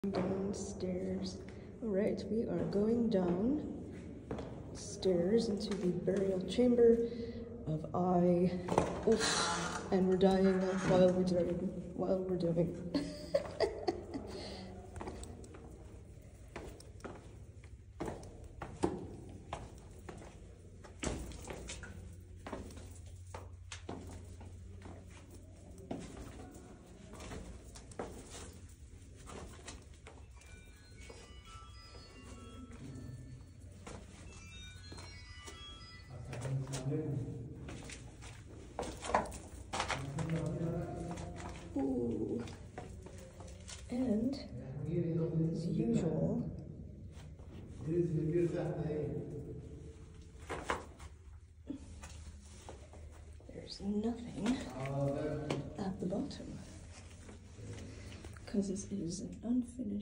Downstairs. Alright, we are going downstairs into the burial chamber of I. Oof, and we're dying while we're doing. Ooh. And as usual, there's nothing at the bottom because this is an unfinished